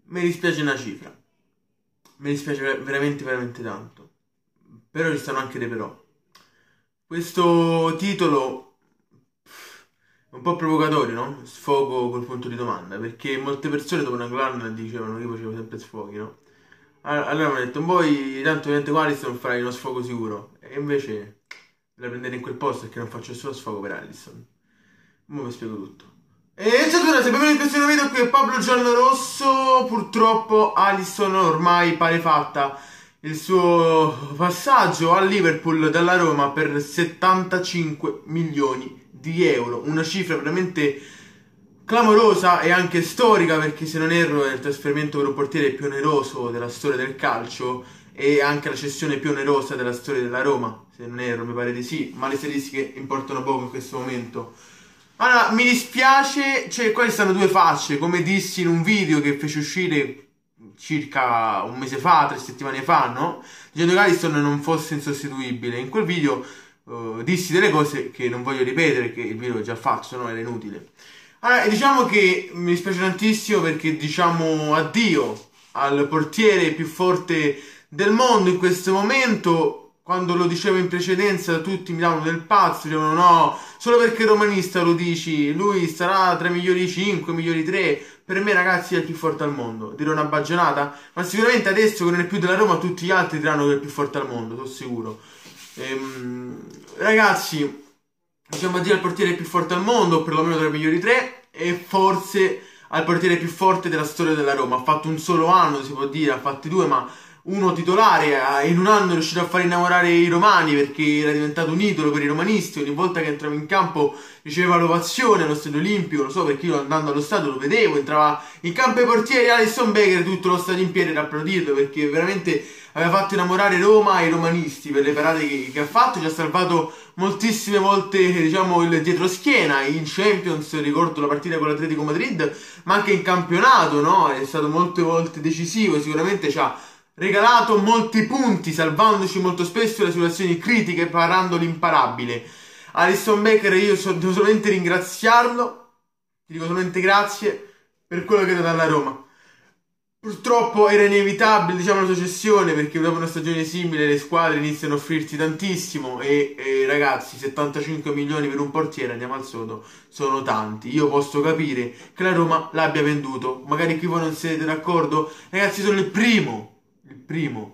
mi dispiace una cifra. Mi dispiace veramente, veramente tanto. Però ci stanno anche dei però. Questo titolo è un po' provocatorio, no? Sfogo col punto di domanda, perché molte persone dopo una Glan dicevano che io facevo sempre sfoghi, no? Allora mi hanno detto, poi tanto ovviamente qua Alisson farai uno sfogo sicuro. E invece la prendete in quel posto perché non faccio solo sfogo per Alisson. Ora vi spiego tutto. E ciao a tutti, se benvenuti in questo nuovo video qui è Pablo Giallorosso. Purtroppo Alisson ormai pare fatta il suo passaggio al Liverpool dalla Roma per 75 milioni di euro. Una cifra veramente clamorosa e anche storica, perché se non erro è il trasferimento per un portiere più oneroso della storia del calcio e anche la cessione più onerosa della storia della Roma. Se non erro, mi pare di sì, ma le statistiche importano poco in questo momento. Allora, mi dispiace, cioè qua ci stanno due facce, come dissi in un video che fece uscire circa un mese fa, 3 settimane fa, no? Dicendo che Alisson non fosse insostituibile. In quel video dissi delle cose che non voglio ripetere, che il video ho già fatto, se no era inutile. Allora, diciamo che mi dispiace tantissimo perché diciamo addio al portiere più forte del mondo in questo momento. Quando lo dicevo in precedenza tutti mi davano del pazzo, dicevano no, solo perché è romanista lo dici, lui sarà tra i migliori 5, migliori 3, per me ragazzi è il più forte al mondo. Dirò una baggianata, ma sicuramente adesso che non è più della Roma tutti gli altri diranno che è il più forte al mondo, sono sicuro. Ragazzi, diciamo addio al portiere più forte al mondo, o perlomeno tra i migliori 3, e forse al portiere più forte della storia della Roma. Ha fatto un solo anno, si può dire, ha fatti due, ma uno titolare, in un anno è riuscito a far innamorare i romani perché era diventato un idolo per i romanisti. Ogni volta che entrava in campo riceveva l'ovazione allo stadio olimpico, lo so perché io andando allo stadio lo vedevo, entrava in campo ai portieri Alisson Becker, tutto lo stadio in piedi ad applaudirlo perché veramente aveva fatto innamorare Roma e i romanisti per le parate che ha fatto. Ci ha salvato moltissime volte, diciamo, il dietro-schiena in Champions, ricordo la partita con l'Atletico Madrid, ma anche in campionato, no? È stato molte volte decisivo e sicuramente ci ha regalato molti punti, salvandoci molto spesso le situazioni critiche, parando l'imparabile. Alisson Becker, io devo solamente ringraziarlo, ti dico solamente grazie per quello che ha dato alla Roma. Purtroppo era inevitabile, diciamo, la sua cessione, perché dopo una stagione simile le squadre iniziano a offrirsi tantissimo e ragazzi, 75 milioni per un portiere, andiamo al sodo, sono tanti. Io posso capire che la Roma l'abbia venduto, magari qui voi non siete d'accordo, ragazzi, sono il primo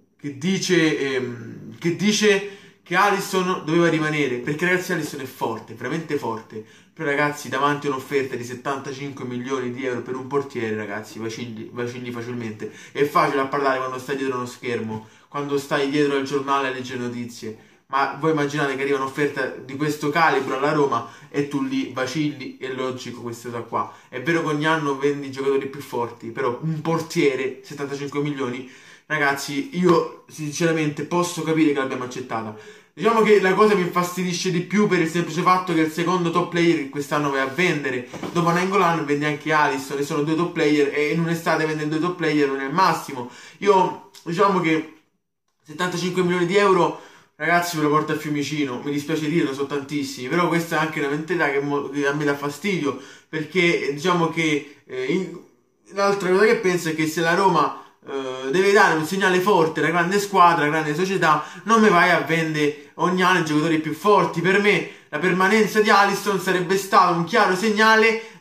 che dice che Alisson doveva rimanere, perché ragazzi Alisson è forte, veramente forte. Però ragazzi, davanti a un'offerta di 75 milioni di euro per un portiere, ragazzi, vacilli facilmente. È facile a parlare quando stai dietro uno schermo, quando stai dietro al giornale a leggere notizie. Ma voi immaginate che arriva un'offerta di questo calibro alla Roma e tu lì vacilli, è logico questa cosa qua. È vero che ogni anno vendi giocatori più forti, però un portiere, 75 milioni, ragazzi, io sinceramente posso capire che l'abbiamo accettata. Diciamo che la cosa mi infastidisce di più per il semplice fatto che il secondo top player che quest'anno vai a vendere, dopo Nainggolan vende anche Alisson, e sono due top player, e in un'estate vendere due top player non è il massimo. Io diciamo che 75 milioni di euro, ragazzi, me lo porto a Fiumicino, mi dispiace dirlo, sono tantissimi, però questa è anche una mentalità che a me dà fastidio, perché diciamo che l'altra cosa che penso è che se la Roma deve dare un segnale forte, una grande squadra, una grande società, non mi vai a vendere ogni anno i giocatori più forti. Per me la permanenza di Alisson sarebbe stato un chiaro segnale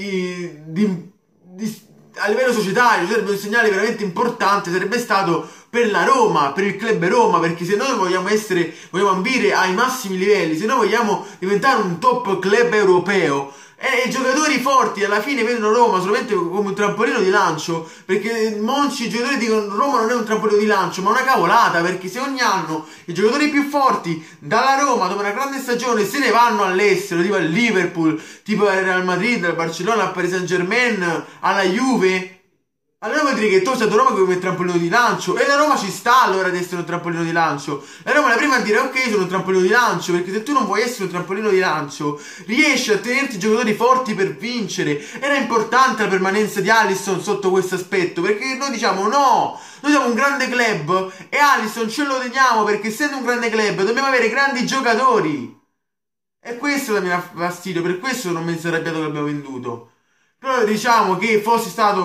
a livello societario, sarebbe un segnale veramente importante, sarebbe stato per la Roma, per il club Roma, perché se noi vogliamo ambire ai massimi livelli, se noi vogliamo diventare un top club europeo, i giocatori forti alla fine vedono Roma solamente come un trampolino di lancio, perché i giocatori dicono Roma non è un trampolino di lancio, ma una cavolata, perché se ogni anno i giocatori più forti dalla Roma dopo una grande stagione se ne vanno all'estero, tipo al Liverpool, tipo al Real Madrid, al Barcellona, al Paris Saint-Germain, alla Juve, allora vuol dire che tu sei stato Roma come un trampolino di lancio, e la Roma ci sta allora ad essere un trampolino di lancio. La Roma è la prima a dire ok, sono un trampolino di lancio, perché se tu non vuoi essere un trampolino di lancio riesci a tenerti giocatori forti per vincere. Era importante la permanenza di Alisson sotto questo aspetto, perché noi diciamo no, noi siamo un grande club e Alisson ce lo teniamo perché essendo un grande club dobbiamo avere grandi giocatori, e questo mi dà fastidio, per questo non mi sono arrabbiato che l'abbiamo venduto. Però diciamo che fosse stato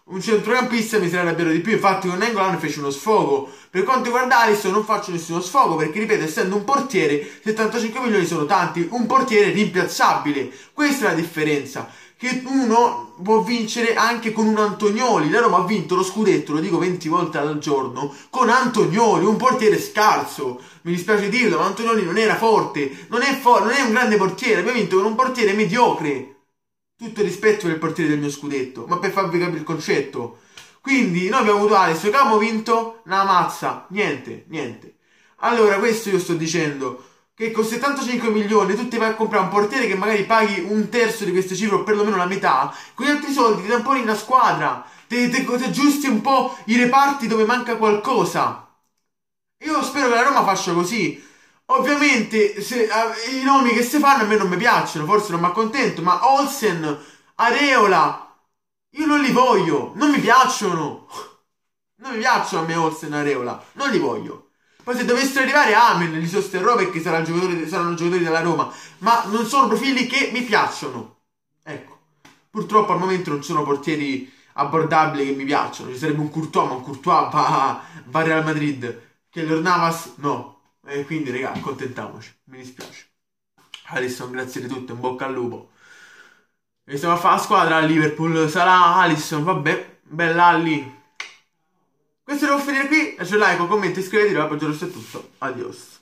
un centrocampista mi se ne arrabbiano di più. Infatti con Nainggolan fece uno sfogo. Per quanto riguarda Alisson non faccio nessuno sfogo perché, ripeto, essendo un portiere 75 milioni sono tanti, un portiere rimpiazzabile. Questa è la differenza, che uno può vincere anche con un Antonioli. La Roma ha vinto lo scudetto, lo dico 20 volte al giorno, con Antonioli, un portiere scarso. Mi dispiace dirlo, ma Antonioli non era forte, non è un grande portiere, abbiamo vinto con un portiere mediocre. Tutto il rispetto per il portiere del mio scudetto, ma per farvi capire il concetto. Quindi noi abbiamo avuto Alisson, che abbiamo vinto una mazza, niente, niente. Allora questo io sto dicendo, che con 75 milioni tu ti vai a comprare un portiere che magari paghi un terzo di queste cifre o perlomeno la metà, con gli altri soldi ti tamponi una squadra, ti aggiusti un po' i reparti dove manca qualcosa. Io spero che la Roma faccia così. Ovviamente i nomi che si fanno a me non mi piacciono, forse non mi accontento, ma Olsen, Areola, io non li voglio, non mi piacciono. Non mi piacciono a me Olsen e Areola, non li voglio. Poi se dovessero arrivare amen, li sosterrò perché saranno giocatori della Roma, ma non sono profili che mi piacciono. Ecco, purtroppo al momento non ci sono portieri abbordabili che mi piacciono. Ci sarebbe un Courtois, ma un Courtois va a Real Madrid. Keylor Navas, no. E quindi, raga, accontentiamoci. Mi dispiace. Alisson, grazie di tutto, in bocca al lupo. E stiamo a fare la squadra a Liverpool. Sarà Alisson, vabbè, bella lì. Questo devo finire qui. Lascia un like, un commento, iscrivetevi, questo è tutto. Adios.